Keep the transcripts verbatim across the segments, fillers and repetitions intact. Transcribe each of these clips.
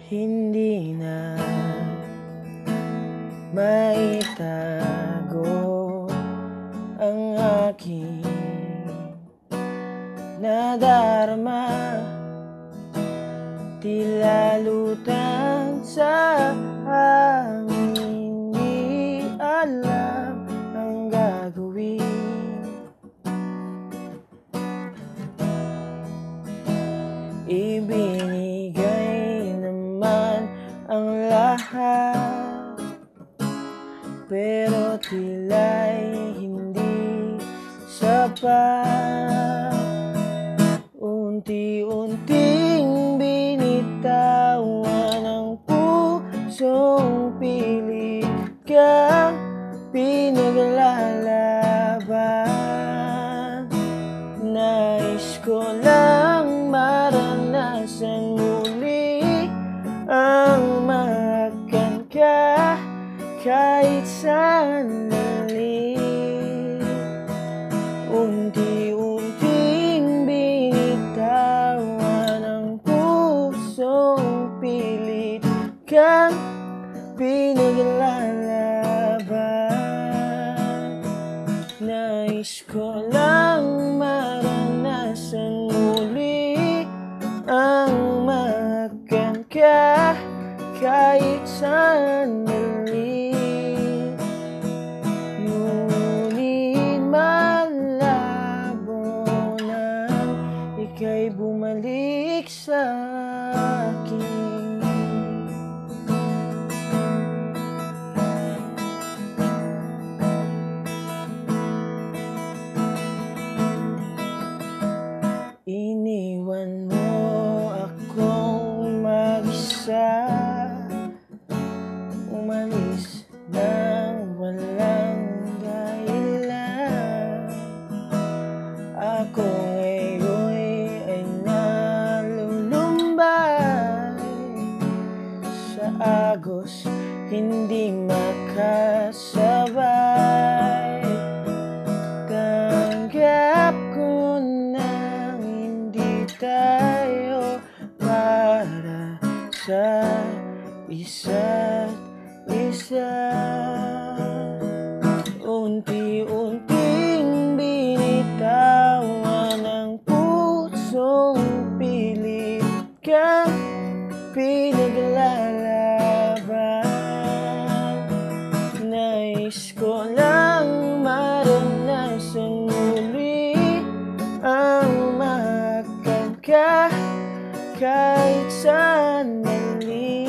hindi na maitago ang aking nadarama. Tila lutang sa hangin, di alam ang gagawin. Ibinigay naman ang lahat, pero tila'y hindi sapat. Unti-unting binitawan ang pusong pilit kang pinaglalaban. Nais ko lang maranasan muli ang makan ka kahit sandali. Unti-unting binitawan ang pusong pilit kang pinaglalaban. Nais ko lang maranasan muli ang makan ka kahit sandali. Ngunit malabo nang ika'y bumalik sa akin. Iniwan mo akong mag-isa, umalis nang walang dahilan. Ako ngayon ay nalulumbay sa agos, hindi makasabay. Tanggap ko na hindi tayo para sa isa't isa. Unti-unting binitawan ang pusong pilit kang pinaglalaban. Nais ko lang maranasan muli ang makan ka kahit sandali.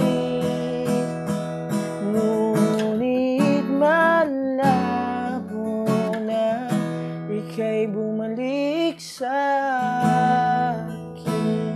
Ngunit malabo na ika'y bumalik sa akin.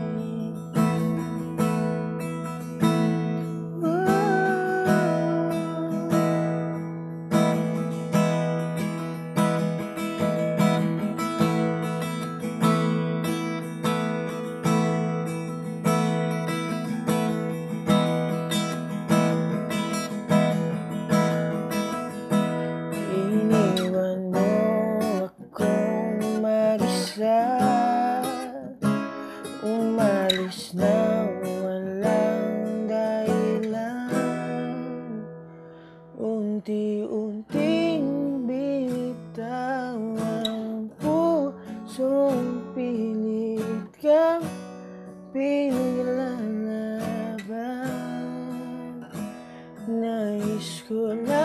Iniwan mo akong mag-isa, umalis na walang dahilan. Unti-unting binitawan ang pusong pilit kang pinaglalaban. Nais ko lang